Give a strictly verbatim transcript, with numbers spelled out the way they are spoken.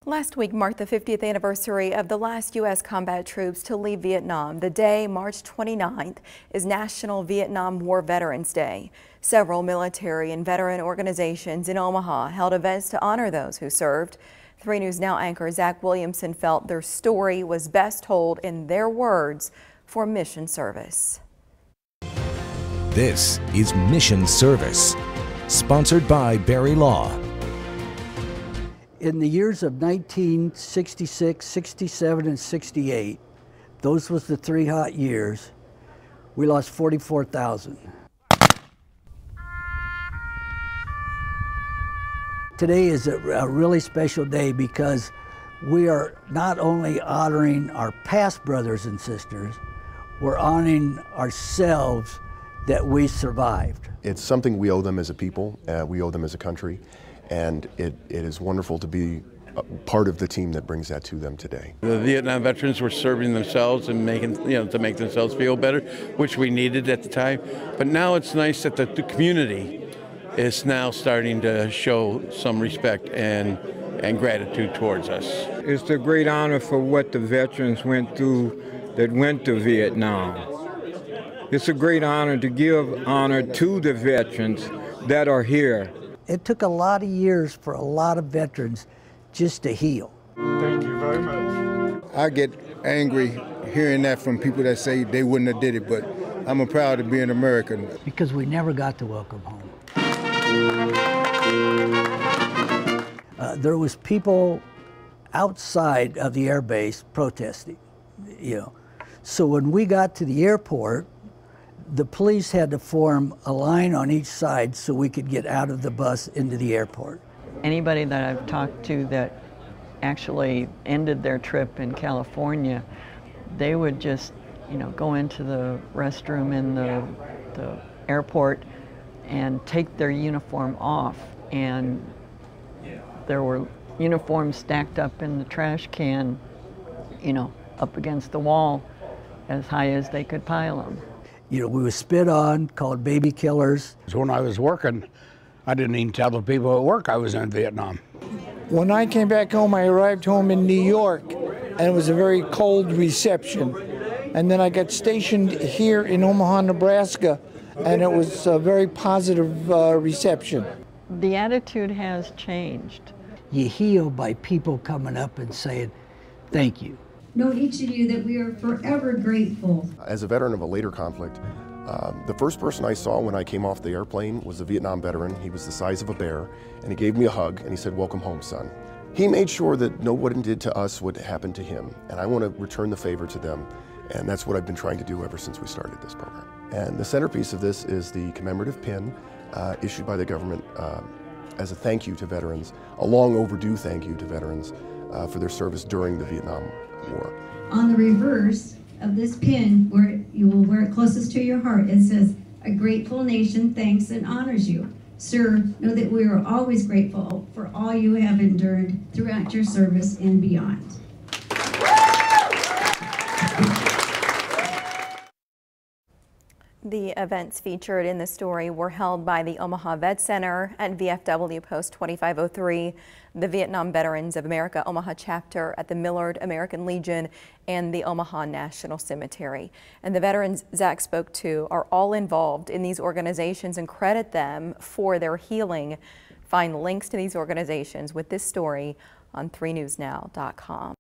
Last week marked the fiftieth anniversary of the last U S combat troops to leave Vietnam. The day, March twenty-ninth, is National Vietnam War Veterans Day. Several military and veteran organizations in Omaha held events to honor those who served. three News Now anchor Zach Williamson felt their story was best told in their words for mission service. This is Mission Service, sponsored by Barry Law. In the years of nineteen sixty-six, sixty-seven, and sixty-eight, those was the three hot years, we lost forty-four thousand. Today is a, a really special day because we are not only honoring our past brothers and sisters, we're honoring ourselves that we survived. It's something we owe them as a people, uh, we owe them as a country. And it, it is wonderful to be a part of the team that brings that to them today. The Vietnam veterans were serving themselves and making, you know, to make themselves feel better, which we needed at the time. But now it's nice that the, the community is now starting to show some respect and, and gratitude towards us. It's a great honor for what the veterans went through that went to Vietnam. It's a great honor to give honor to the veterans that are here. It took a lot of years for a lot of veterans just to heal. Thank you very much. I get angry hearing that from people that say they wouldn't have did it, but I'm proud to be an American. Because we never got to welcome home. Uh, there was people outside of the air base protesting, you know. So when we got to the airport, the police had to form a line on each side so we could get out of the bus into the airport. Anybody that I've talked to that actually ended their trip in California, they would just, you know, go into the restroom in the, the airport and take their uniform off. And there were uniforms stacked up in the trash can, you know, up against the wall as high as they could pile them. You know, we were spit on, called baby killers. When I was working, I didn't even tell the people at work I was in Vietnam. When I came back home, I arrived home in New York, and it was a very cold reception. And then I got stationed here in Omaha, Nebraska, and it was a very positive uh, reception. The attitude has changed. You heal by people coming up and saying, thank you. Know each of you that we are forever grateful. As a veteran of a later conflict, uh, the first person I saw when I came off the airplane was a Vietnam veteran. He was the size of a bear, and he gave me a hug, and he said, "Welcome home, son." He made sure that no one did to us would happen to him, and I want to return the favor to them, and that's what I've been trying to do ever since we started this program. And the centerpiece of this is the commemorative pin uh, issued by the government uh, as a thank you to veterans, a long overdue thank you to veterans uh, for their service during the Vietnam War. On the reverse of this pin, where you will wear it closest to your heart, it says, "A grateful nation thanks and honors you." Sir, know that we are always grateful for all you have endured throughout your service and beyond. The events featured in the story were held by the Omaha Vet Center and V F W Post twenty-five oh three, the Vietnam Veterans of America Omaha chapter at the Millard American Legion, and the Omaha National Cemetery. And the veterans Zach spoke to are all involved in these organizations and credit them for their healing. Find links to these organizations with this story on three news now dot com.